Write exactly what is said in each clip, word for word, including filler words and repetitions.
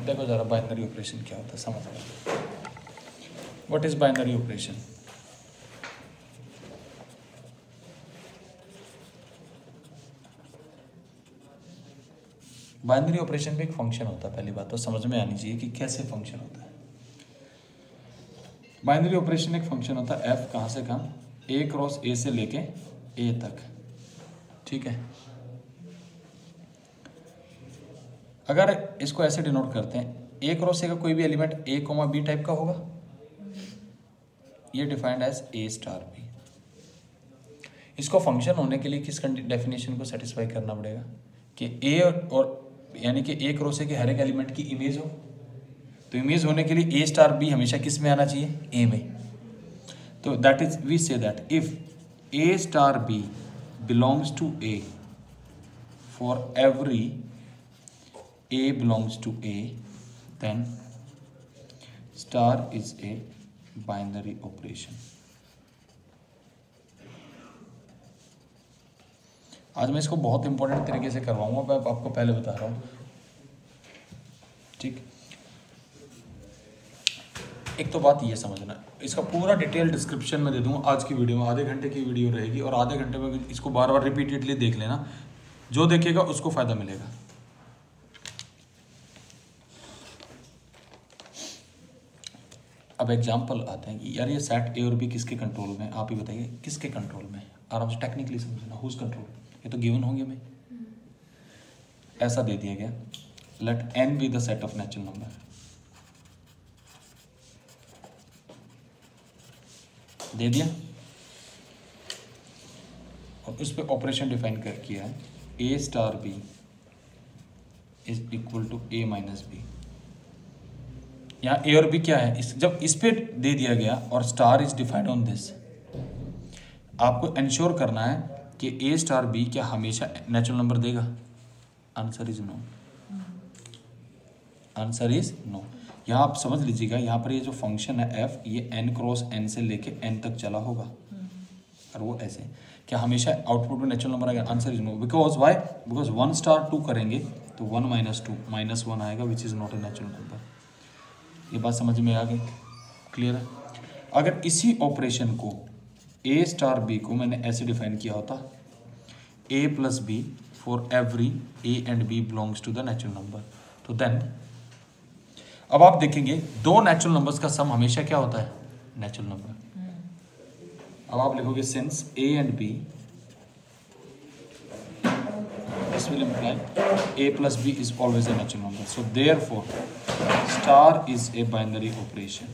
देखो जरा binary operation क्या होता है, समझ लो। What is binary operation? Binary operation में एक फंक्शन होता है, पहली बात तो समझ में आनी चाहिए कि कैसे फंक्शन होता है। बाइनरी ऑपरेशन में एक फंक्शन होता है एफ, कहाँ से कहाँ, ए क्रॉस ए से लेके ए तक, ठीक है। अगर इसको ऐसे डिनोट करते हैं, ए क्रॉस ए का कोई भी element A comma B type का होगा, ये defined as A star B. इसको फंक्शन होने के लिए किस डेफिनेशन को सेटिस्फाई करना पड़ेगा कि ए और यानी कि ए क्रॉस ए के हर एक एलिमेंट की इमेज हो। तो इमेज होने के लिए ए स्टार बी हमेशा किस में आना चाहिए, ए में। तो that is we say that if A star B belongs to A for every A belongs to A, then star is a binary operation. आज मैं इसको बहुत इंपॉर्टेंट तरीके से करवाऊंगा, मैं आपको पहले बता रहा हूँ, ठीक। एक तो बात ये समझना, इसका पूरा डिटेल डिस्क्रिप्शन में दे दूंगा आज की वीडियो में, आधे घंटे की वीडियो रहेगी और आधे घंटे में इसको बार बार रिपीटेडली देख लेना, जो देखेगा उसको फायदा मिलेगा। अब एग्जाम्पल आते हैं कि यार ये सेट ए और बी किसके कंट्रोल में, आप ही बताइए किसके कंट्रोल में, आराम से टेक्निकली समझना, हुज कंट्रोल, ये तो गिवन होंगे में। ऐसा दे दिया गया, let N be the set of natural number, दे दिया, और उस पर ऑपरेशन डिफाइन कर किया है, ए star B is equal to A minus B. यहाँ ए और बी क्या है, इस जब इस पे दे दिया गया और star is defined on this, आपको इंश्योर करना है कि ए स्टार बी क्या हमेशा नेचुरल नंबर देगा। Answer is no, answer is no. यहाँ आप समझ लीजिएगा, यहाँ पर ये जो फंक्शन है एफ, ये एन क्रॉस एन से लेके एन तक चला होगा, और वो ऐसे क्या हमेशा आउटपुट में नेचुरल नंबर आएगा। Answer is no, because why, because one star two करेंगे तो one minus two minus one आएगा, which is not a natural number. ये बात समझ में आ गई, क्लियर है। अगर इसी ऑपरेशन को ए स्टार बी को मैंने ऐसे डिफाइन किया होता, A plus B for every A and B belongs to the natural number, तो देन अब आप देखेंगे दो नेचुरल नंबर्स का सम हमेशा क्या होता है, नेचुरल नंबर। अब आप लिखोगे since A and B, this will imply A plus B is always a natural number, so therefore star is a binary operation,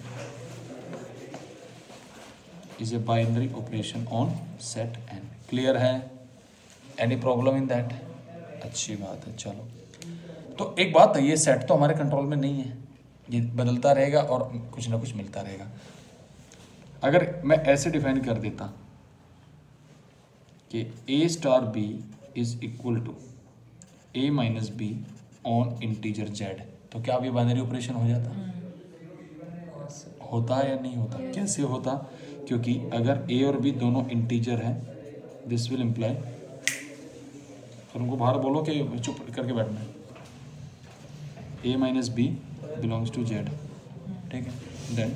is a binary operation on set N. Clear है? Any problem in that? अच्छी बात है। चलो, तो एक बात है, ये सेट तो हमारे कंट्रोल में नहीं है, ये बदलता रहेगा और कुछ ना कुछ मिलता रहेगा। अगर मैं ऐसे डिफाइन कर देता कि A star B is equal to A minus B on integer Z, तो क्या अब ये बाइनरी ऑपरेशन हो जाता? होता है या नहीं होता? कैसे होता? क्योंकि अगर ए और बी दोनों इंटीजर हैं, दिस विल इम्प्लाई, और उनको बाहर बोलो कि चुप करके बैठना है, A minus B belongs to Z, ठीक है। Then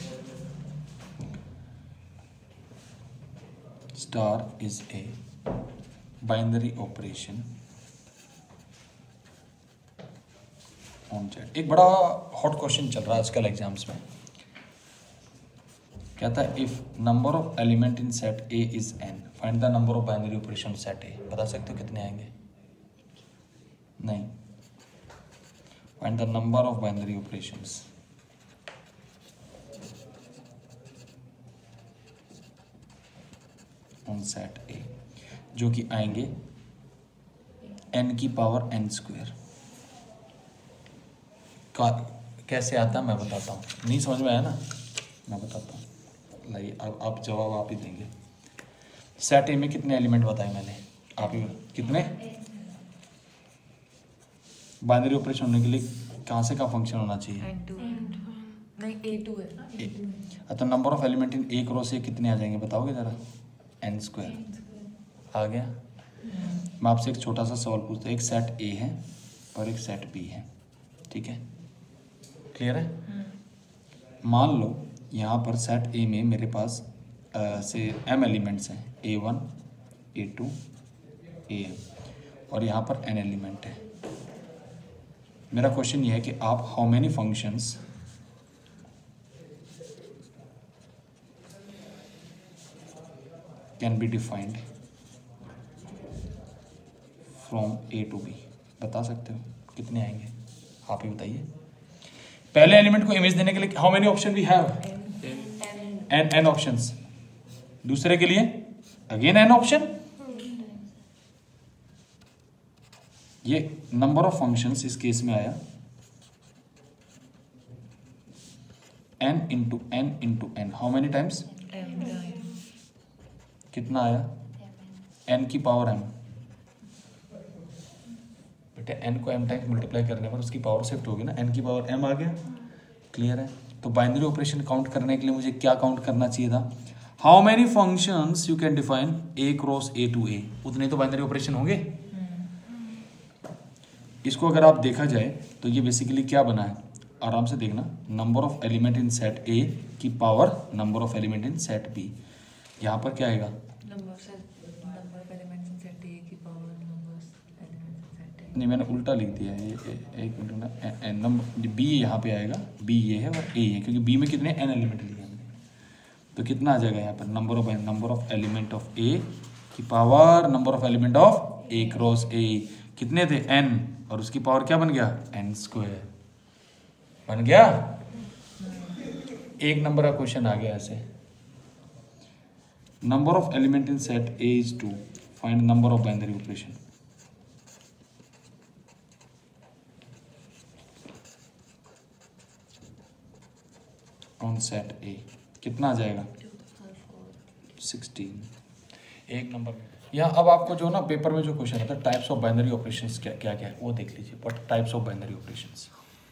star is a binary operation on Z. एक बड़ा हॉट क्वेश्चन चल रहा है आजकल एग्जाम्स में, कहता है if number of element in set A is N, find the number of binary operation set A. बता सकते हो कितने आएंगे? नहीं, find the number of binary operations. On set A, जो कि आएंगे n की पावर n स्क्वायर। का कैसे आता है मैं बताता हूँ, नहीं समझ में आया ना, मैं बताता हूँ। लाइए अब आप जवाब आप ही देंगे। सेट ए में कितने एलिमेंट बताए मैंने, आप ही कितने? बाइनरी ऑपरेशन होने के लिए कहाँ से का फंक्शन होना चाहिए? नहीं, ए टू है। तो number of element in A cross A कितने आ जाएंगे बताओगे जरा? एन स्क्वायर आ गया। मैं आपसे एक छोटा सा सवाल पूछता हूँ, एक सेट ए है और एक सेट बी है, ठीक है। क्लियर है? मान लो यहाँ पर सेट ए में मेरे पास आ, से एम एलिमेंट्स हैं, A one A to A M, और यहाँ पर एन एलिमेंट है। मेरा क्वेश्चन ये है कि आप how many functions can be defined from A to B, बता सकते हो कितने आएंगे? आप ही बताइए। पहले एलिमेंट को इमेज देने के लिए how many option we have? N N options. दूसरे के लिए अगेन एन ऑप्शन। ये नंबर ऑफ फंक्शंस इस केस में आया N into N into N. How many times? कितना आया? एन की पावर एम। बेटे एन को एम टाइम्स मल्टीप्लाई करने पर उसकी पावर शिफ्ट होगी ना, एन की पावर एम आ गया। क्लियर है? तो बाइनरी ऑपरेशन काउंट करने के लिए मुझे क्या काउंट करना चाहिए था? How many functions you can define A cross A to A, उतने तो बाइनरी ऑपरेशन होंगे। इसको अगर आप देखा जाए तो ये बेसिकली क्या बना है, आराम से देखना। Number of element in set A की power number of element in set B. यहाँ पर क्या आएगा? नहीं, मैंने उल्टा लिख दिया है, एक मिनट ना। नंबर बी यहाँ पे आएगा, बी ये है और ए है, क्योंकि बी में कितने एन एलिमेंट लिए हमने। तो कितना आ जाएगा यहाँ पर? Number of number of element of A की power number of element of A cross A. कितने थे? एन, और उसकी पावर क्या बन गया? एन स्क्वायर बन गया। एक नंबर का क्वेश्चन आ गया ऐसे। Number of element in set A is two, find number of binary operation. On set A कितना आ जाएगा? सिक्सटीन। एक नंबर में यहाँ अब आपको जो ना पेपर में जो क्वेश्चन आता है टाइप्स ऑफ बाइनरी ऑपरेशंस क्या क्या क्या है वो देख लीजिए। But types of binary operations,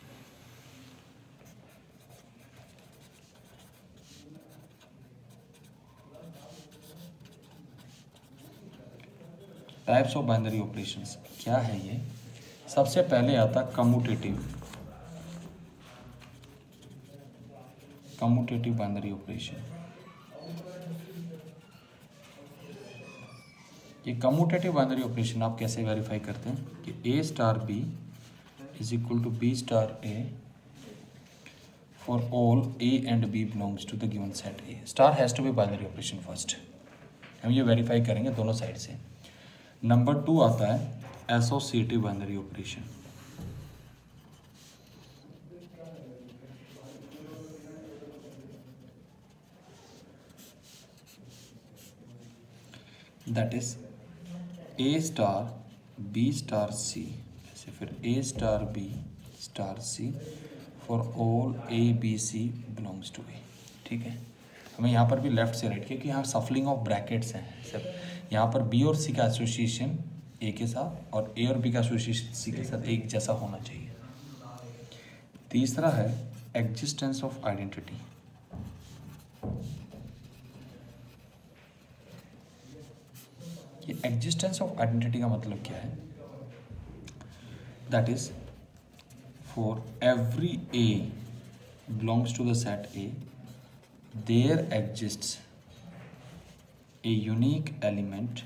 types of binary operations क्या है ये? सबसे पहले आता कम्यूटेटिव, कम्यूटेटिव बाइनरी ऑपरेशन। ये कम्यूटेटिव बाइनरी ऑपरेशन आप कैसे वेरीफाई करते हैं कि A star B is equal to B star A for all A and B belongs to the given set A. Star has to be binary operation first, हम ये verify करेंगे दोनों side से। नंबर टू आता है associative binary operation. That is A star B star C, ऐसे फिर A star B star C for all A B C belongs to A. ठीक है, हमें यहाँ पर भी लेफ्ट से राइट, क्योंकि यहाँ सफलिंग ऑफ ब्रैकेट्स हैं सब। यहाँ पर बी और सी का एसोसिएशन ए के साथ और ए और बी का एसोसिएशन सी के साथ एक जैसा होना चाहिए। तीसरा है एग्जिस्टेंस ऑफ आइडेंटिटी। ये एग्जिस्टेंस ऑफ आइडेंटिटी का मतलब क्या है? That is for every A belongs to the set A there exists a unique element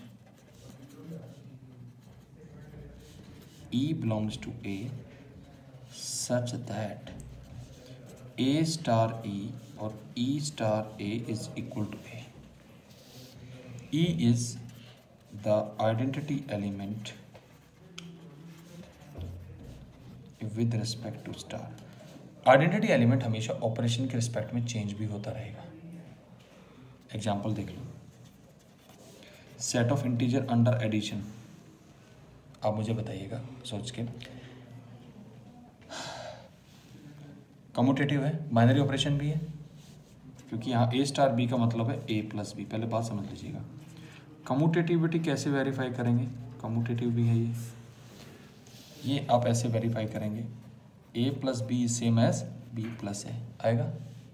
E belongs to A such that A star E or E star A is equal to A. E is the identity element with respect to star. Identity element हमेशा operation के respect में change भी होता रहेगा। Example देख लो, set of integer under addition. आप मुझे बताइएगा सोच के, कम्यूटेटिव है, बाइनरी ऑपरेशन भी है, क्योंकि यहाँ ए स्टार बी का मतलब है ए प्लस बी। पहले बात समझ लीजिएगा, कम्यूटेटिविटी कैसे वेरीफाई करेंगे? कम्यूटेटिव भी है ये ये आप ऐसे वेरीफाई करेंगे, A plus B same as B plus A आएगा।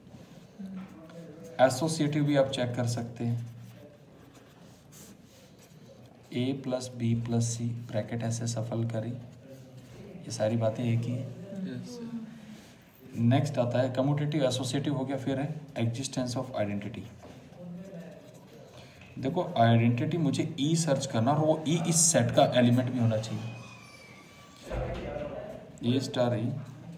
एसोसिएटिव भी आप चेक कर सकते हैं, A plus B plus C bracket ऐसे सफल करें, ये सारी बातें एक ही है। नेक्स्ट आता है कम्यूटेटिव एसोसिएटिव हो गया, फिर है एग्जिस्टेंस ऑफ आइडेंटिटी। देखो आइडेंटिटी मुझे ई सर्च करना और वो ई इस सेट का एलिमेंट भी होना चाहिए, ए स्टार ई।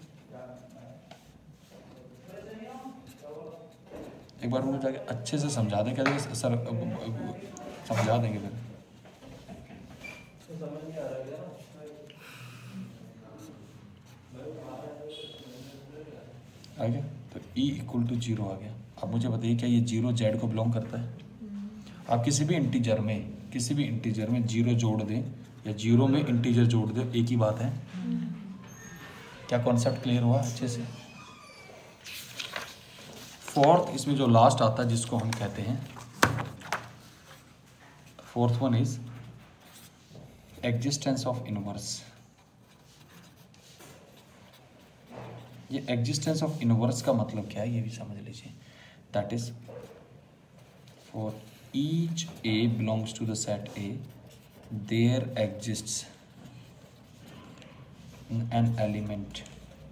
एक बार मुझे जाके अच्छे से समझा दें, क्या सर समझा देंगे फिर। आ गया, तो ई इक्वल टू जीरो आ गया। अब मुझे बताइए क्या ये जीरो जेड को बिलोंग करता है? आप किसी भी इंटीजर में किसी भी इंटीजर में जीरो जोड़ दें या जीरो में इंटीजर जोड़ दें, एक ही बात है। क्या कॉन्सेप्ट क्लियर हुआ अच्छे से? फोर्थ इसमें जो लास्ट आता है जिसको हम कहते हैं, fourth one is existence of inverse. ये एग्जिस्टेंस ऑफ इनवर्स का मतलब क्या है ये भी समझ लीजिए। That is for each A belongs to the set A, there exists an element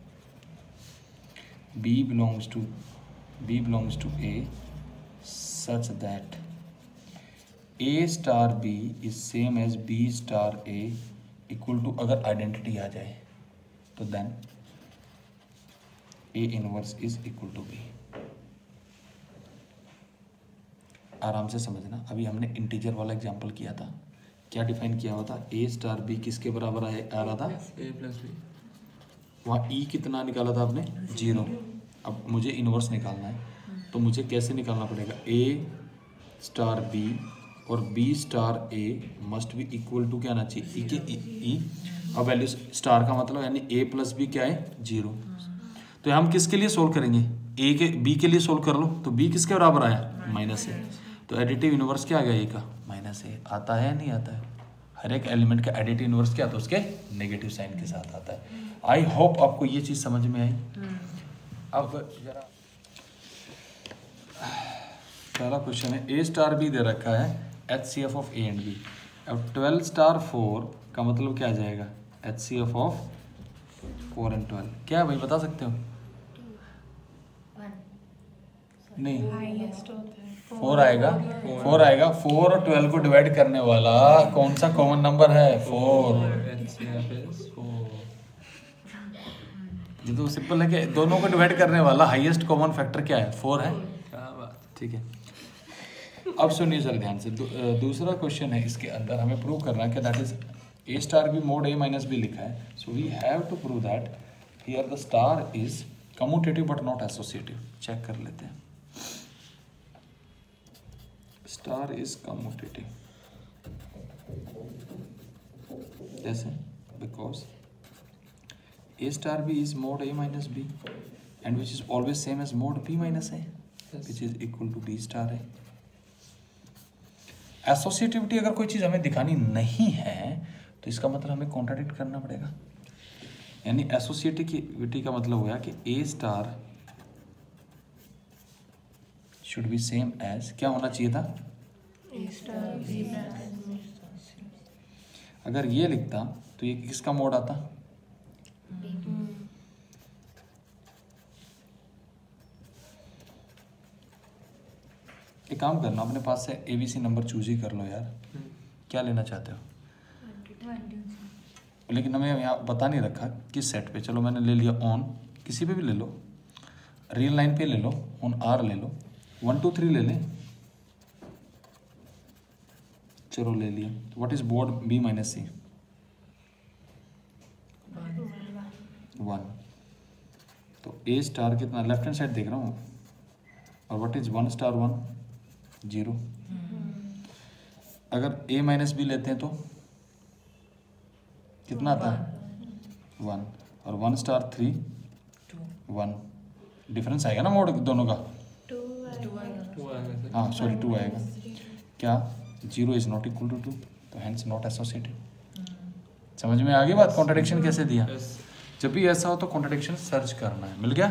B belongs to B belongs to A such that A star B is same as B star A equal to, अगर identity आ जाए तो then A inverse is equal to B। आराम से समझना। अभी हमने integer वाला एग्जांपल किया था, क्या डिफाइन किया हुआ था? A स्टार B किसके बराबर आए आ रहा था? A plus B. वहाँ ई कितना निकाला था आपने? जीरो। अब मुझे इनवर्स निकालना है, तो मुझे कैसे निकालना पड़ेगा? ए स्टार बी और B star A must be equal to क्या आना चाहिए? ई के ई। अब वैल्यू स्टार का मतलब यानी ए प्लस बी क्या है? जीरो। तो हम किसके लिए सोल्व करेंगे? ए के बी के लिए सोल्व कर लो, तो बी किसके बराबर आया? Minus A. तो एडिटिव इनवर्स क्या आ गया? ए का माइनस ए। आता है नहीं आता है? हर एक एलिमेंट का एडिटिव इनवर्स क्या आता है? उसके नेगेटिव साइन के साथ आता है। आई होप आपको ये चीज़ समझ में आई। अब जरा पहला क्वेश्चन है, ए स्टार बी दे रखा है एच सी एफ ऑफ ए एंड बी। अब ट्वेल्व स्टार फोर का मतलब क्या आ जाएगा? एच सी एफ ऑफ फोर एंड ट्वेल्व क्या है भाई, बता सकते हो? नहीं, फोर आएगा। फोर आएगा। फोर और ट्वेल्व को डिवाइड करने वाला कौन सा कॉमन नंबर है? फोर। ये तो सिंपल है कि दोनों को डिवाइड करने वाला हाईएस्ट कॉमन फैक्टर क्या है? फोर है। क्या बात, ठीक है। अब सुनिए सर ध्यान से, दू, दूसरा क्वेश्चन है इसके अंदर हमें प्रूव करना है कि that is A star B mod A minus B लिखा है। So we have to prove that here the star is commutative but not associative. Check कर लेते हैं। स्टार इज कम्यूटेटिव जैसे because A star B is mod A minus B and which is always same as mod B minus A, yes, which is equal to B star A। Associativity अगर कोई चीज़ हमें दिखानी नहीं है तो इसका मतलब हमें कॉन्ट्राडिक्ट करना पड़ेगा। यानी एसोसिएटिविटी का मतलब हुआ कि A star should be same as क्या होना चाहिए था? A star B अगर ये लिखता तो ये किसका मोड आता? एक काम करना, अपने पास से एबीसी नंबर चूज ही कर लो यार। क्या लेना चाहते हो? लेकिन हमें यहाँ बता नहीं रखा किस सेट पे। चलो मैंने ले लिया ऑन, किसी पे भी ले लो, रियल लाइन पे ले लो, ऑन आर ले लो, वन टू थ्री ले लें। चलो ले लिया। What is board B minus C? One. तो ए स्टार कितना? लेफ्ट हैंड साइड देख रहा हूँ। और what is one star one? Zero. अगर ए माइनस बी लेते हैं तो कितना आता है? वन। और one star three one. Difference आएगा ना मोड दोनों का? हाँ सॉरी टू आएगा। क्या? Zero is not equal to two, तो हैंस नॉट एसोसिएटिव। समझ में आ गई बात? कॉन्ट्रडिक्शन कैसे दिया? जब भी ऐसा हो तो कॉन्ट्रडिक्शन सर्च करना है। मिल गया?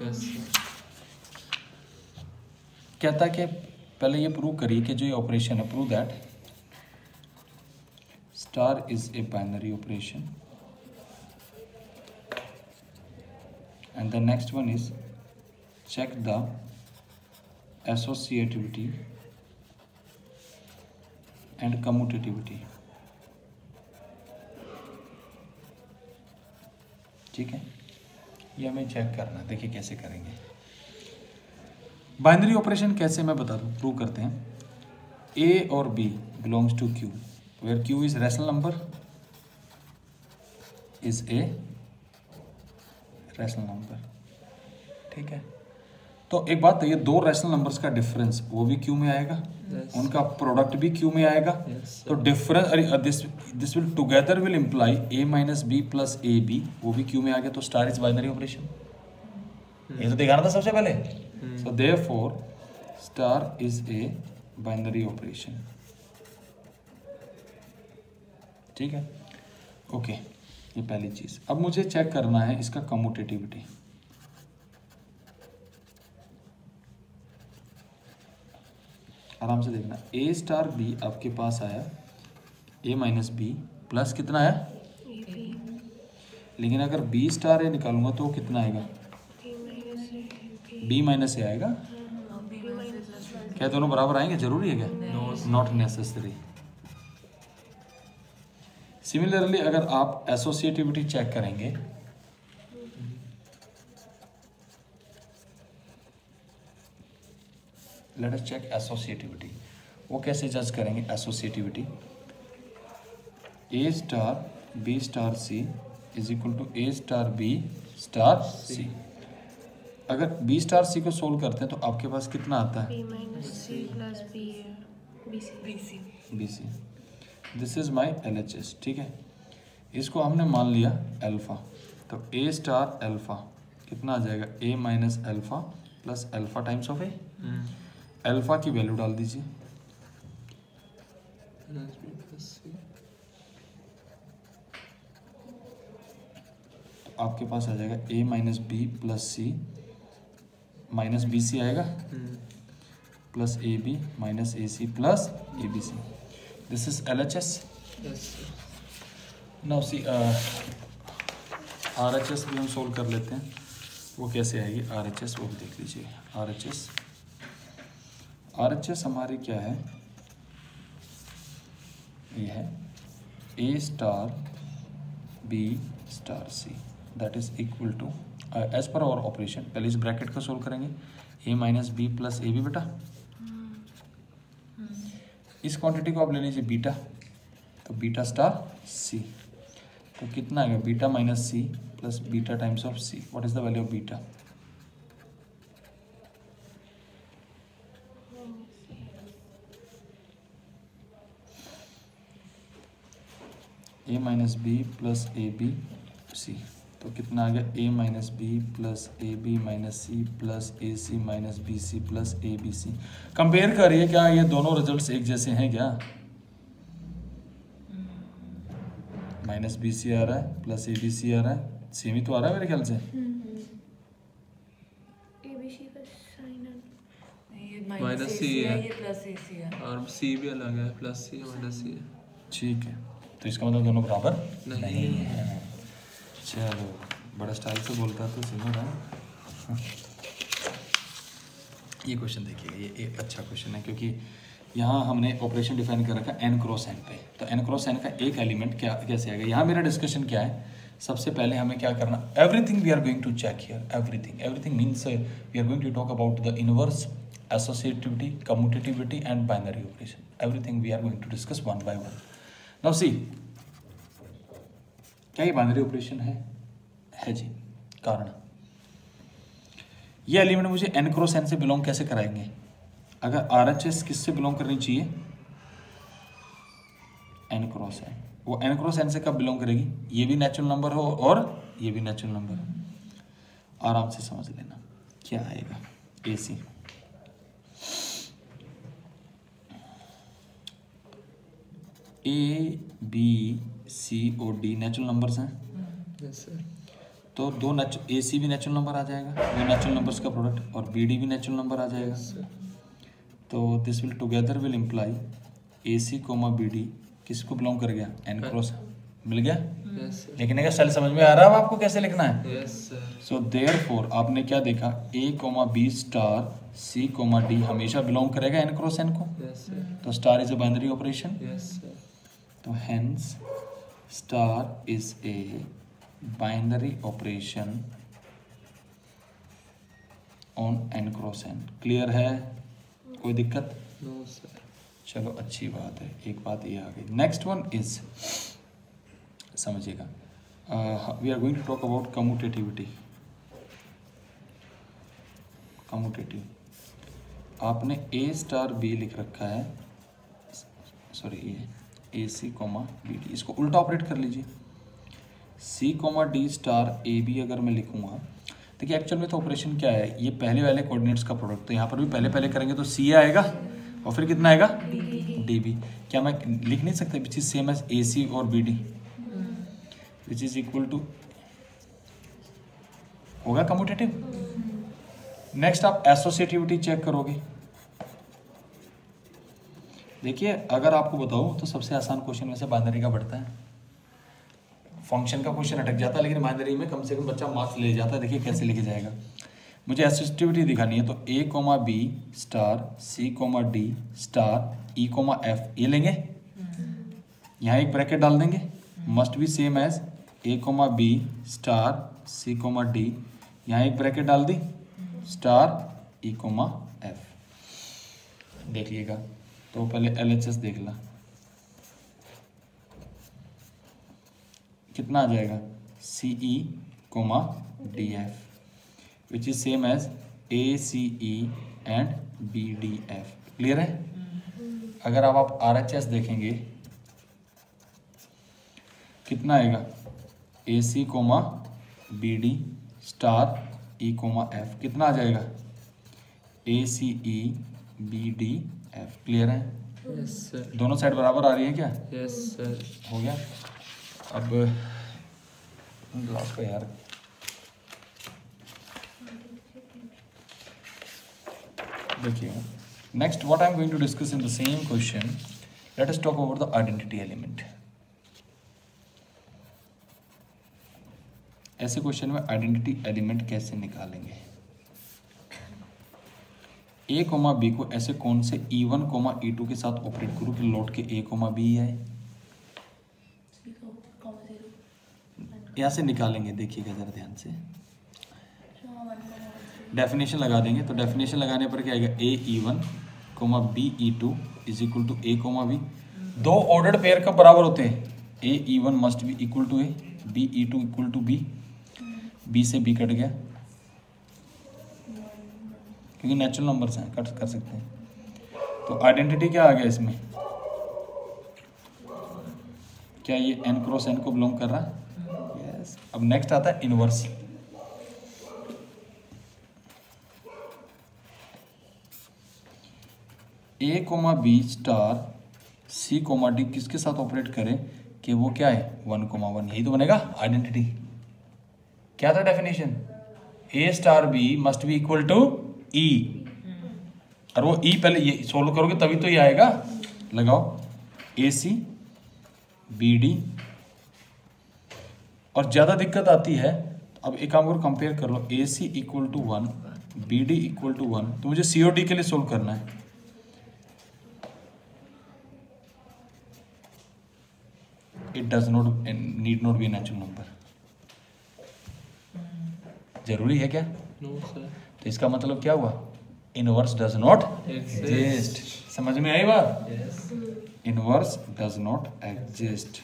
कहता कि पहले ये प्रूव करिए कि जो ये ऑपरेशन है, prove that star is a binary operation and the next one is check the associativity and commutativity. ठीक है, ये हमें चेक करना है। देखिए कैसे करेंगे। बाइनरी ऑपरेशन कैसे मैं बता दूं, प्रूव करते हैं। ए और b belongs to Q, where Q is rational number, is a rational number. ठीक है, तो एक बात है, ये दो रैशनल नंबर्स का डिफरेंस वो भी क्यू में आएगा, yes. उनका प्रोडक्ट भी क्यू में आएगा, yes, तो डिफरेंस अरे this this will together will imply a minus b plus a b, वो भी क्यू में आ गया, तो स्टार इज बाइनरी ऑपरेशन। ये तो दिखाना था सबसे पहले। So therefore star is a binary operation. ठीक है, ओके, ये पहली चीज। अब मुझे चेक करना है इसका कम्यूटेटिविटी। आराम से देखना, ए स्टार बी आपके पास आया ए माइनस बी प्लस कितना आया, लेकिन अगर बी स्टार ए निकालूंगा तो कितना आएगा, बी माइनस ए आएगा। क्या दोनों बराबर आएंगे, जरूरी है क्या? Not necessary. सिमिलरली अगर आप एसोसिएटिविटी चेक करेंगे, लेट अस चेक एसोसिएटिविटी। वो कैसे जज करेंगे associativity? A star B star c is equal to a star B star c. अगर बी स्टार सी को सोल्व करते हैं तो आपके पास कितना आता है, b c. This is my L H S. ठीक है, इसको हमने मान लिया अल्फा, तो ए स्टार अल्फा कितना आ जाएगा, a minus alpha plus alpha times of a. Alpha की वैल्यू डाल दीजिए, तो आपके पास आ जाएगा a minus b plus c, minus b c आएगा plus a b minus a c plus a B c. This is L H S. Now see R H S भी हम सोल्व कर लेते हैं, वो कैसे आएगी आर एच एस, वो भी देख लीजिए। R H S R H S हमारी क्या है, ये है ए star B star c that is equal to as per our operation. पहले इस ब्रैकेट को सोल्व करेंगे, a minus b plus a b बेटा, इस क्वांटिटी को आप ले लीजिए बीटा, तो बीटा स्टार सी, तो कितना आएगा beta minus c plus beta times of c. What is the value of beta, a minus b plus a B c, तो कितना आ गया a minus b plus a b minus c plus a c minus b c plus a B c. Compare करिए, क्या ये दोनों results एक जैसे हैं क्या? माइनस बी सी आ रहा है प्लस ए बी सी आ रहा है, सेम ही तो आ रहा है मेरे ख्याल से। माइनस सी है और सी भी अलग है, प्लस सी माइनस सी है। ठीक है, तो इसका मतलब दोनों बराबर नहीं, नहीं है। चलो, बड़ा स्टाइल से बोलता तो सिमर है। ये क्वेश्चन देखिए, ये एक अच्छा क्वेश्चन है, क्योंकि यहाँ हमने ऑपरेशन डिफाइन कर रखा एन क्रॉस एन पे, तो एन क्रॉस एन का एक एलिमेंट क्या कैसे आएगा। यहाँ मेरा डिस्कशन क्या है, सबसे पहले हमें क्या करना, everything we are going to check here, everything everything means we are going to talk about the inverse, associativity, commutativity and binary operation. Everything we are going to discuss one by one. Now c, क्या ये binary operation है? है जी। कारण, ये element मुझे N cross N से belong कैसे कराएंगे? अगर आर एच एस किससे बिलोंग करनी चाहिए, एन क्रॉस एन, वो एन क्रॉस एन से कब बिलोंग करेगी? ये भी नेचुरल नंबर हो और ये भी नेचुरल नंबर हो। आराम से समझ लेना क्या आएगा। A C, A B c और डी नेचुरल नंबर्स हैं। Yes sir. तो दो नेचुरल, ए सी भी नेचुरल नंबर आ जाएगा, दो नेचुरल नंबर्स का प्रोडक्ट, और बी डी भी नेचुरल नंबर आ जाएगा। तो this will together will imply a c comma b d किसको बिलोंग कर गया, एन क्रॉस, मिल गया। यस सर, लिखने का स्टाइल समझ में आ रहा है अब आपको कैसे लिखना है? यस सर, सो देयरफॉर आपने क्या देखा, a comma b star c comma d हमेशा बिलोंग करेगा एन क्रॉस एन को, यस सर, तो star is a binary operation, yes sir, तो hence star is a binary operation on N cross N. Clear है? कोई दिक्कत? No sir, चलो अच्छी बात है, एक बात ये आ गई। नेक्स्ट वन इज, समझिएगा, we are going to talk about commutativity. Commutative आपने ए स्टार बी लिख रखा है, सॉरी ये a c comma b d, इसको उल्टा ऑपरेट कर लीजिए। C comma d star a b अगर मैं लिखूंगा, देखिए एक्चुअल में तो ऑपरेशन क्या है, ये पहले वाले कोऑर्डिनेट्स का प्रोडक्ट, तो यहाँ पर भी पहले पहले करेंगे तो सी आएगा और फिर कितना आएगा डी बी। क्या मैं लिख नहीं सकता which is same as a c और b d, which is equal to, होगा कम्यूटेटिव। नेक्स्ट आप एसोसिएटिविटी चेक करोगे। देखिए अगर आपको बताऊं तो सबसे आसान क्वेश्चन में से बाइनरी का बढ़ता है, फंक्शन का क्वेश्चन अटक जाता है, लेकिन बाइनरी में कम से कम बच्चा मार्क्स ले जाता है। देखिए कैसे लिखा जाएगा, मुझे एसोसिएटिविटी दिखानी है, तो a comma b star c comma d star e comma f, ये लेंगे, यहाँ एक ब्रैकेट डाल देंगे, must be same as a comma b star c comma d, यहाँ एक ब्रैकेट डाल दी, स्टार ई कोमा एफ। देखिएगा तो पहले एल एच एस देख ला, कितना आ जाएगा, c e comma d f, which is same as a c e and b d f. Clear है? अगर आप आप आर एच एस देखेंगे कितना आएगा, a c comma b d star e comma f, कितना आ जाएगा, a c e b d f. Clear है? यस सर, दोनों साइड बराबर आ रही है क्या? यस सर, हो गया। अब ग्लास को यार, देखिए next what I am going to discuss in the same question, let us talk about the identity element. ऐसे क्वेश्चन में आइडेंटिटी एलिमेंट कैसे निकालेंगे? ए कोमा बी को ऐसे कौन से e one comma e two के साथ ऑपरेट करूँ कि लौट के ए कोमा बी है, यहाँ से निकालेंगे। देखिएगा जरा ध्यान से, डेफिनेशन लगा देंगे, तो डेफिनेशन लगाने पर क्या आएगा, a e one comma b e two is equal to a comma b. दो ऑर्डर्ड पेयर कब बराबर होते हैं, a e one must be equal to a, b e two equal to b, b से बी कट गया क्योंकि natural numbers हैं, cut कर सकते हैं। तो आइडेंटिटी क्या आ गया इसमें, क्या ये एन क्रॉस एन को बिलोंग कर रहा है? यस। अब नेक्स्ट आता है inverse. A comma b star c comma d किसके साथ ऑपरेट करें कि वो क्या है, वन कोमा वन, यही तो बनेगा आइडेंटिटी। क्या था definition, a star b must be equal to e, और वो ई पहले ये सोल्व करोगे तभी तो ये आएगा। लगाओ ए सी बी डी, और ज़्यादा दिक्कत आती है तो अब एक काम करो, कंपेयर कर लो, a c equal to one b d equal to one, तो मुझे सी ओ डी के लिए सोल्व करना है। It does not need not be natural number. जरूरी है क्या? नो सर, तो इसका मतलब क्या हुआ, इनवर्स डज नॉट एग्जिस्ट। समझ में आई बात? Yes, inverse does not exist.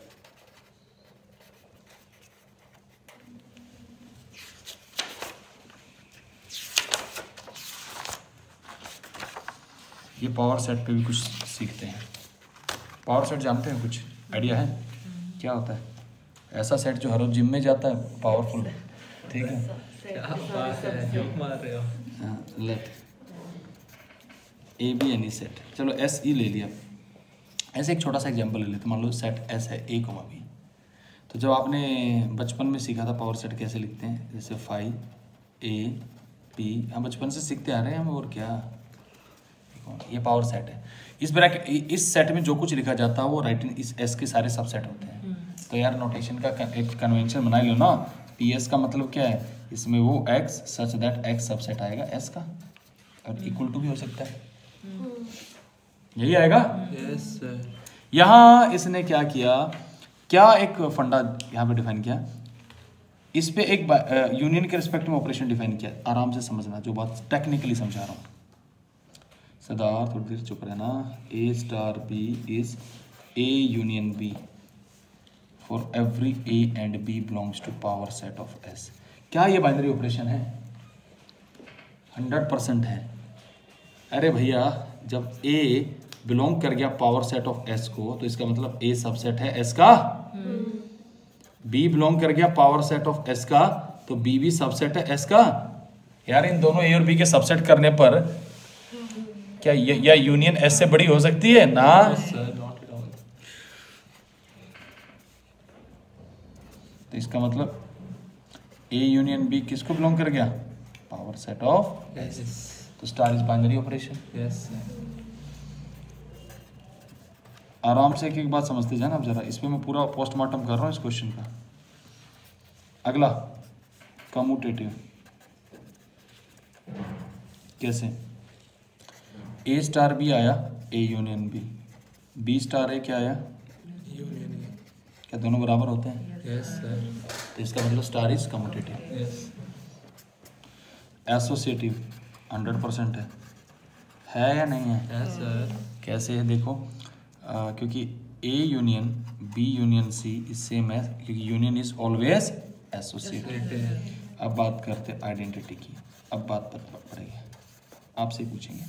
ये पावर सेट पे भी कुछ सीखते हैं। पावर सेट जानते हैं, कुछ आइडिया है क्या होता है? ऐसा सेट जो हर रोज जिम में जाता है, पावरफुल, ठीक है। क्या बात है, जो मार रहे हो। हाँ, let a be any set, चलो एस ई ले लिया। ऐसे एक छोटा सा एग्जांपल ले लेते, मान लो सेट एस है ए कोमा बी। तो जब आपने बचपन में सीखा था पावर सेट कैसे लिखते हैं, जैसे फाइव ए पी, हम बचपन से सीखते आ रहे हैं हम, और क्या, ये पावर सेट है। इस ब्रैकेट इस सेट में जो कुछ लिखा जाता है वो राइट इस एस के सारे सब सेट होते हैं। तो यार नोटेशन का एक कन्वेंशन बना लो ना, पी एस का मतलब क्या है, इसमें वो X such that X subset आएगा एस का, और इक्वल टू भी हो सकता है, यही आएगा। Yes sir. यहाँ इसने क्या किया, क्या एक फंडा यहाँ पे डिफाइन किया, इस पे एक यूनियन के रिस्पेक्ट में ऑपरेशन डिफाइन किया, आराम से समझना जो बात टेक्निकली समझा रहा हूँ। सदार थोड़ी देर चुप रहना। A star B is a union b for every A and B belongs to power set of S. क्या ये बाइनरी ऑपरेशन है? हंड्रेड परसेंट है। अरे भैया जब ए बिलोंग कर गया पावर सेट ऑफ एस को तो इसका मतलब ए सबसेट है एस का। बी बिलोंग कर गया पावर सेट ऑफ एस का तो बी भी सबसेट है एस का। यार इन दोनों ए और बी के सबसेट करने पर क्या या यूनियन एस से बड़ी हो सकती है ना? Sir not at all. तो इसका मतलब ए यूनियन बी किसको बिलोंग कर गया? Power set of S. तो star is binary operation. Yes sir. आराम से एक एक बात समझते जाना आप जरा, इसमें मैं पूरा पोस्टमार्टम कर रहा हूँ इस क्वेश्चन का। अगला कम्यूटेटिव कैसे? ए स्टार बी आया a union b, b star a क्या आया यूनियन। क्या दोनों बराबर होते हैं? Yes sir. तो इसका मतलब star is commutative. Yes. Associative hundred percent है है या नहीं है? Yes sir. कैसे है देखो, आ, क्योंकि a union b union c is same है, क्योंकि यूनियन इज ऑलवेज एसोसिएटिव। अब बात करते हैं आइडेंटिटी की, अब बात पड़ेगी आपसे पूछेंगे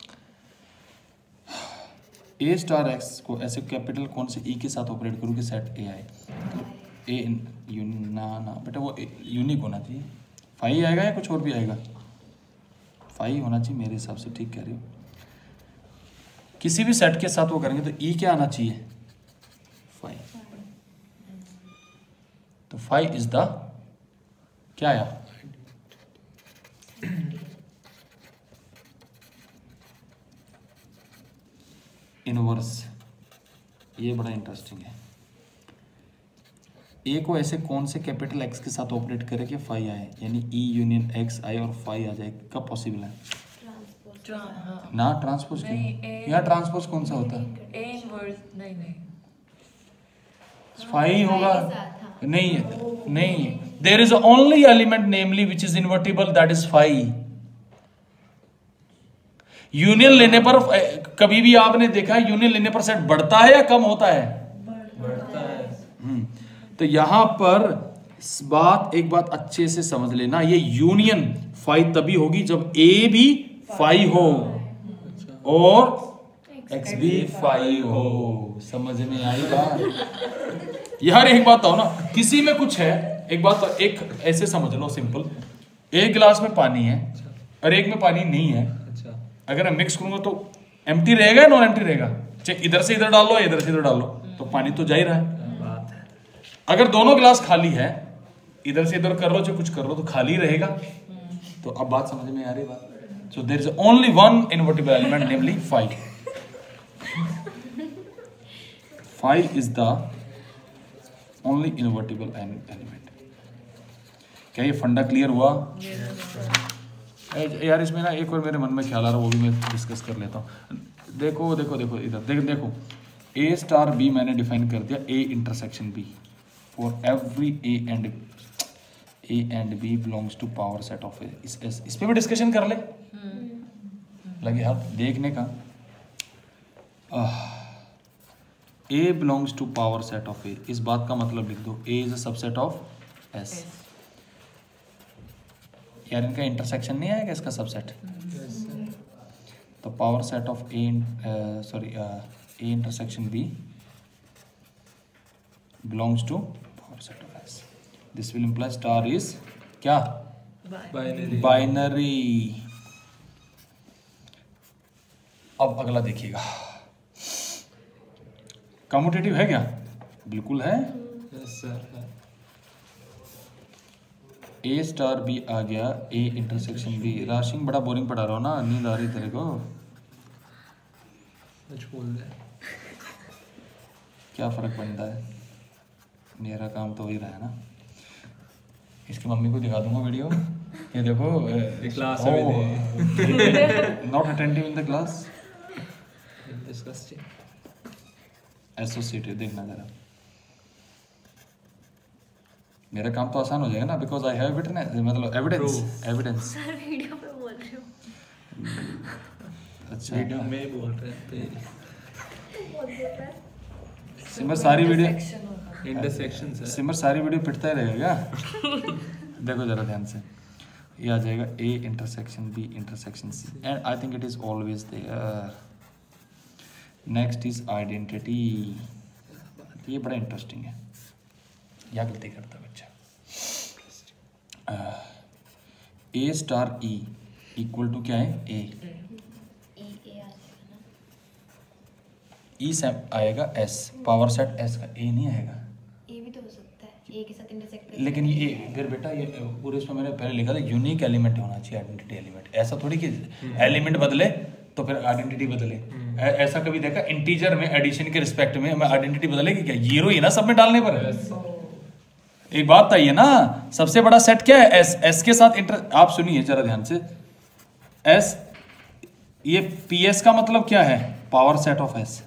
ए स्टार एक्स को ऐसे कैपिटल कौन से ई के साथ ऑपरेट करूँ कि सेट ए आए? तो ए यूनियन ना ना बेटा वो यूनिक होना चाहिए। फाइव आएगा या कुछ और भी आएगा? फाइव होना चाहिए मेरे हिसाब से, ठीक कह रही हो। किसी भी सेट के साथ वो करेंगे तो ई क्या आना चाहिए? फाइव। तो फाइव इज द क्या आया? इनवर्स। ये बड़ा इंटरेस्टिंग है। ए को ऐसे कौन से कैपिटल एक्स के साथ ऑपरेट करे कि फाइव आए, यानी ई यूनियन एक्स आए और फाइव आ जाए, कब पॉसिबल है? ना ट्रांसपोज क्यों? यहाँ ट्रांसपोज कौन सा होता है? ए इनवर्स नहीं नहीं फाइव होगा नहीं नहीं, there is only element namely which is invertible, that is five. Union लेने पर कभी भी आपने देखा है यूनियन लेने पर सेट बढ़ता है या कम होता है? बढ़ता है। हम्म तो यहां पर इस बात एक बात अच्छे से समझ लेना, ये यूनियन फाइव तभी होगी जब ए भी फाइव हो और एक्स भी फाइव हो। समझ में आई बात? यार एक बात हो ना, किसी में कुछ है, एक बात एक ऐसे समझ लो सिंपल, एक गिलास में पानी है और एक में पानी नहीं है, अच्छा। अगर मैं मिक्स करूंगा तो एम्प्टी रहेगा या नॉन एम्प्टी रहेगा? चाहे इधर से इधर डाल लो इधर से इधर डाल लो तो पानी तो जा ही रहा है। बात है। अगर दोनों गिलास खाली है, इधर से इधर कर लो चाहे कुछ कर लो तो खाली रहेगा। तो अब बात समझ में आ रही बात? So there is only one invertible element namely five. Five is the only invertible element. क्या ये फंडा क्लियर हुआ? यार इसमें ना एक और मेरे मन में ख्याल आ रहा है, वो भी मैं डिस्कस कर लेता हूँ। देखो देखो देखो इधर देख देखो, ए स्टार बी मैंने डिफाइन कर दिया, a intersection b for every A and a and B belongs to power set of a. इस इस, इस पे भी डिस्कशन कर ले, लगे हाथ देखने का। A belongs to power set of a, इस बात का मतलब लिख दो, a is a subset of S. यार इनका इंटरसेक्शन नहीं आएगा इसका सबसेट? तो power set of a sorry a intersection b belongs to power set of S. This will imply star is क्या? बाइनरी। बाइनरी। अब अगला देखिएगा, कम्यूटेटिव है क्या? बिल्कुल है। Yes sir. A star b आ गया, ए इंटरसेक्शन बी। राशिंग बड़ा बोरिंग पढ़ा रहा हो ना, नींद आ रही तेरे को? कुछ बोल दे। क्या फर्क पड़ता है? मेरा काम तो वही रहा है ना। इसकी मम्मी को दिखा दूंगा वीडियो, ये देखो class not attentive in the class, disgusting. Associative देखना जरा। मेरा काम तो आसान हो जाएगा ना, बिकॉज आई हैव विटनेस, मतलब एविडेंस एविडेंस। सर वीडियो पे बोल रही हूँ। अच्छा वीडियो में बोल रहे थे। सिमर सारी वीडियो इंटरसेक्शन है। सिमर सारी वीडियो पिटता ही रहेगा क्या? देखो जरा ध्यान से, ये आ जाएगा a intersection b intersection c, and I think it is always there. Next is identity. ये बड़ा इंटरेस्टिंग है, क्या गलती करता है बच्चा। A star e equal to क्या है? ए। ई से आएगा एस, पावर सेट एस का, ए नहीं आएगा। ए भी तो हो सकता है, ए के साथ इंटरसेक्ट। लेकिन ये ए फिर बेटा, ये पूरे इसमें मैंने पहले लिखा था यूनिक एलिमेंट होना चाहिए, आइडेंटिटी एलिमेंट। ऐसा थोड़ी कि एलिमेंट बदले तो फिर आइडेंटिटी बदले। ऐ- ऐसा कभी देखा इंटीजर में एडिशन के रिस्पेक्ट में हमें आइडेंटिटी बदलेगी क्या? जीरो ही ना सब में डालने पर। एक बात बताइए ना, सबसे बड़ा सेट क्या है? एस। एस के साथ इंटर, आप सुनिए जरा ध्यान से, एस, ये पी एस का मतलब क्या है? Power set of S.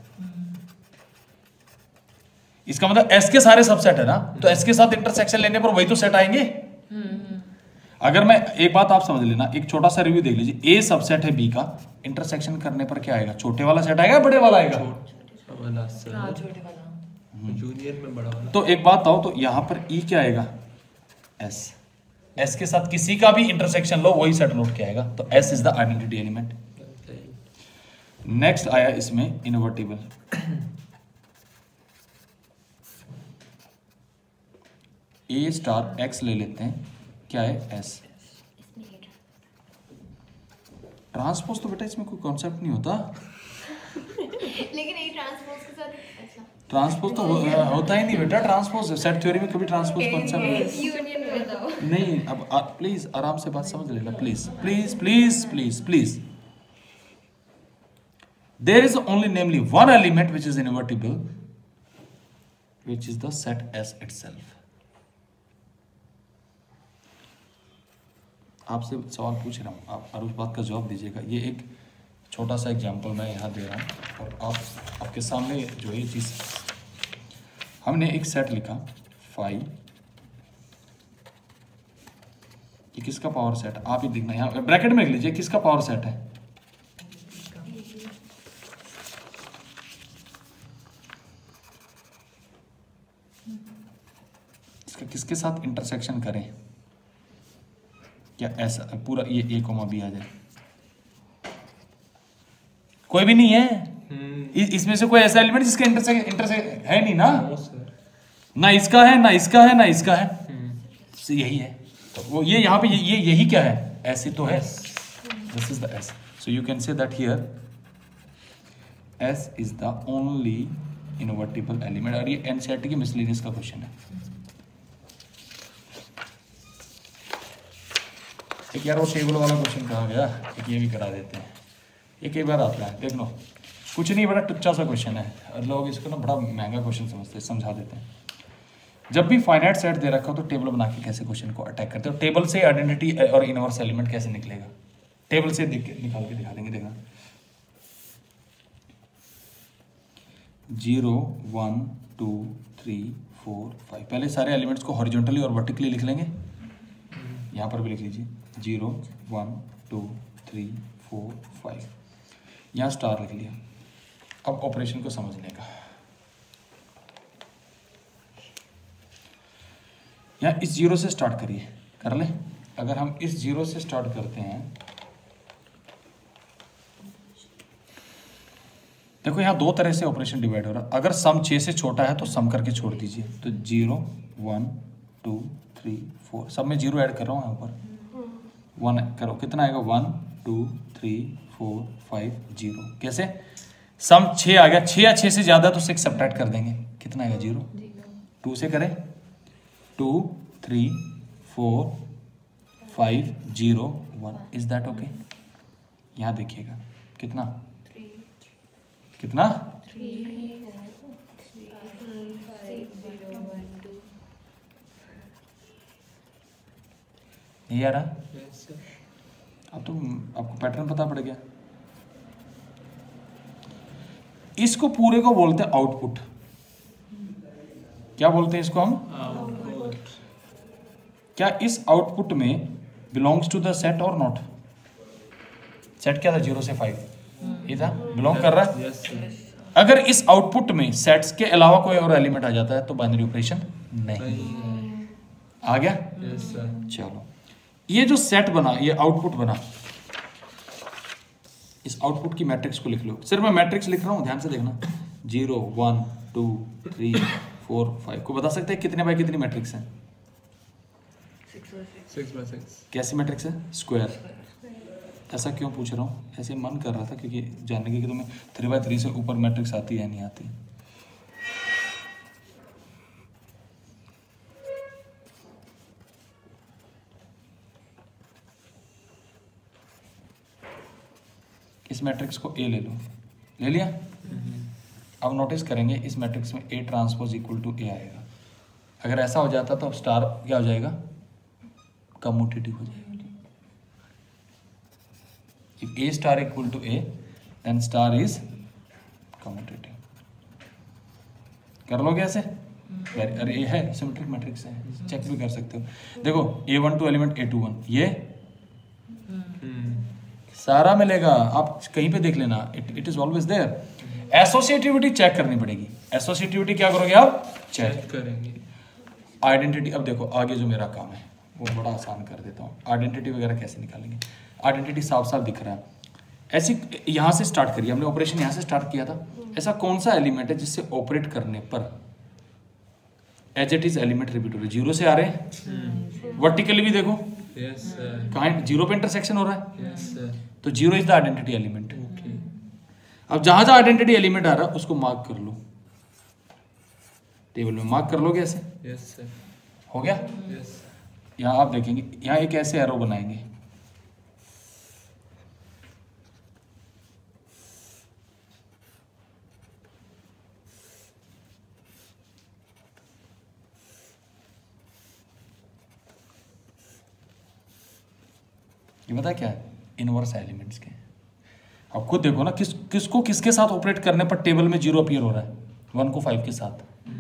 इसका मतलब एस के सारे सबसेट है ना, तो एस के साथ इंटरसेक्शन लेने पर वही तो सेट आएंगे। अगर मैं, एक बात आप समझ लेना, एक छोटा सा रिव्यू देख लीजिए, ए सबसेट है बी का, इंटरसेक्शन करने पर क्या आएगा? छोटे वाला सेट आएगा, बड़े वाला आएगा? वाला सर, हाँ छोटे वाला। यूनियन में बड़ा वाला। तो एक बात बताओ, तो यहां पर ई क्या आएगा? एस। एस के साथ किसी का भी इंटरसेक्शन लो, वही सेट लौट के आएगा, तो S is the identity element. Next आया इसमें इनवर्टिबल। ए स्टार एक्स ले लेते हैं, क्या है? एस। ट्रांसपोज तो बेटा इसमें कोई कॉन्सेप्ट नहीं होता। लेकिन ए ट्रांसपोज के साथ अच्छा ट्रांसपोज तो हो, होता ही नहीं बेटा। ट्रांसपोज सेट थ्योरी में कभी ट्रांसपोज कॉन्सेप्ट नहीं। यूनियन में बताओ। नहीं, अब आ, प्लीज आराम से बात समझ लेना, please please please please please. There is only namely one element which is invertible, which is the set S itself. आपसे सवाल पूछ रहा हूँ, आप और उस बात का जवाब दीजिएगा। ये एक छोटा सा एग्जांपल मैं यहाँ दे रहा हूँ, और आप आपके सामने जो ये चीज़, हमने एक सेट लिखा फाइव, ये किसका पावर सेट? आप ही देखना, यहाँ ब्रैकेट में लिख लीजिए, किसका पावर सेट है? इसका किसके साथ इंटरसेक्शन करें? क्या ऐसा पूरा ये ए कोमा बी आ जाए? कोई भी नहीं है। इ, इसमें से कोई ऐसा एलिमेंट जिसका इंटरसेक्शन इंटरसेक्शन है नहीं ना? ना इसका है, ना इसका है, ना इसका है, तो यही है। तो वो ये यहाँ पे ये, ये यही क्या है? ऐसे तो है। This is the S, so you can say that here S is the only invertible element. और ये एनसीईआरटी की मिसलेनियस का क्वेश्चन है। एक यार वो टेबल वाला क्वेश्चन कहा गया, एक ये भी करा देते हैं। ये कई बार आता है, देख लो, कुछ नहीं, बड़ा टुच्चा सा क्वेश्चन है और लोग इसको ना बड़ा महंगा क्वेश्चन समझते हैं। समझा देते हैं। जब भी फाइनाइट सेट दे रखा हो तो टेबल बना के कैसे क्वेश्चन को अटैक करते हो? टेबल से आइडेंटिटी और इनवर्स एलिमेंट कैसे निकलेगा? टेबल से देख के निकाल के दिखा देंगे। देखना, zero one two three four five, पहले सारे एलिमेंट्स को हॉरिजॉन्टली और वर्टिकली लिख लेंगे। यहाँ पर भी लिख लीजिए, zero one two three four five, यहाँ स्टार लिख लिया। अब ऑपरेशन को समझने का, यहाँ इस जीरो से स्टार्ट करिए, कर ले। अगर हम इस जीरो से स्टार्ट करते हैं, देखो यहाँ दो तरह से ऑपरेशन डिवाइड हो रहा है। अगर सम छः से छोटा है तो सम करके छोड़ दीजिए, तो zero one two three four, सब में जीरो ऐड कर रहा हूँ यहाँ पर। वन करो, कितना आएगा? One two three four five zero. कैसे? सम छः आ गया, छः या छः से ज़्यादा तो सिक्स सब्ट्रैक्ट कर देंगे, कितना आएगा? जीरो। टू से करें, two three four five zero one, is that okay? यहाँ देखिएगा कितना कितना नहीं आ रहा? Yes sir. अब तो आपको पैटर्न पता पड़ गया। इसको पूरे को बोलते हैं आउटपुट। क्या बोलते हैं इसको हम? आउटपुट। क्या इस आउटपुट में बिलोंग्स टू द सेट और नॉट? सेट क्या था? जीरो से फाइव, ये था, बिलोंग कर रहा है। Yes sir. अगर इस आउटपुट में सेट्स के अलावा कोई और एलिमेंट आ जाता है तो बाइनरी ऑपरेशन नहीं। नहीं। आ गया? Yes sir. चलो, ये जो सेट बना, ये आउटपुट बना, इस आउटपुट की मैट्रिक्स को लिख लो। सिर्फ मैं मैट्रिक्स लिख रहा हूं, ध्यान से देखना। Zero, one, two, three, four, five को बता सकते हैं कितने बाय कितनी मैट्रिक्स है? Six by six. कैसी मैट्रिक्स है? स्क्वायर। ऐसा क्यों पूछ रहा हूँ? ऐसे मन कर रहा था क्योंकि जानने की कि तुम्हें थ्री बाय थ्री से ऊपर मैट्रिक्स आती है नहीं आती। इस मैट्रिक्स को ए ले लो, ले लिया। अब नोटिस करेंगे इस मैट्रिक्स में A transpose equal to A आएगा। अगर ऐसा हो जाता तो स्टार क्या हो जाएगा? कम्यूटेटिव हो जाएगा। If A star equal to A, then star is commutative. कर लोगे ऐसे? अरे ये है सिमेट्रिक मैट्रिक्स है, चेक भी कर सकते हो। देखो A one two element A two one, ये सारा मिलेगा, आप कहीं पे देख लेना, it it is always there. Associativity check करनी पड़ेगी। एसोसिएटिविटी क्या करोगे आप? चेक करेंगे। आइडेंटिटी, अब देखो आगे जो मेरा काम है वो बड़ा आसान कर देता हूँ। आइडेंटिटी वगैरह कैसे निकालेंगे? आइडेंटिटी साफ साफ दिख रहा है। ऐसी यहाँ से स्टार्ट करिए, हमने ऑपरेशन यहाँ से स्टार्ट किया था। ऐसा कौन सा एलिमेंट है जिससे ऑपरेट करने पर as it is element repeat हो रहे? जीरो से आ रहे हैं, वर्टिकली भी देखो यस सर। कहाँ जीरो पे इंटरसेक्शन हो रहा है, यस सर। तो zero is the identity element. Okay. अब जहां जहां आइडेंटिटी एलिमेंट आ रहा है उसको मार्क कर लो, टेबल में मार्क कर लोगे ऐसे। Yes sir. हो गया? यस। यहाँ आप देखेंगे, यहाँ एक ऐसे एरो बनाएंगे, ये पता क्या है? इनवर्स एलिमेंट्स के। अब खुद देखो ना, किस किसको किसके साथ ऑपरेट करने पर टेबल में जीरो अपीयर हो रहा है? वन को फाइव के साथ।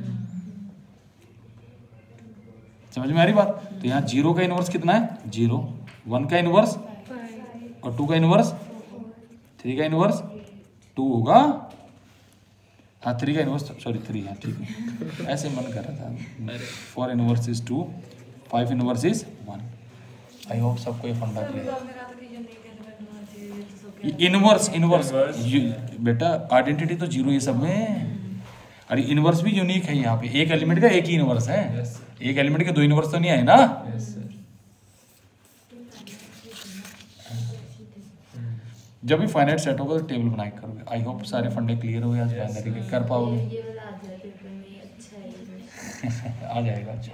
समझ में आ रही बात? तो यहाँ जीरो का इनवर्स कितना है? जीरो। वन का इनवर्स और टू का इनवर्स, थ्री का इनवर्स टू होगा। हाँ थ्री का इनवर्स, सॉरी थ्री है, ठीक है, ऐसे मन कर रहा था। Four inverse is two, five inverse is one. I hope सबको ये फंडा क्लियर। इनवर्स इनवर्स बेटा आइडेंटिटी तो जीरो ये सब में। अरे इनवर्स भी यूनिक है यहाँ पे, एक एलिमेंट का एक ही इनवर्स है। yes, एक एलिमेंट के दो इनवर्स तो नहीं आए ना। yes, जब भी फाइनाइट सेट होगा तो टेबल बना के करोगे। आई होप सारे फंडे क्लियर हो गए आज, बाइनरी के कर पाओगे। ये वाला आ जाए पेपर में, अच्छा है। आ जाएगा।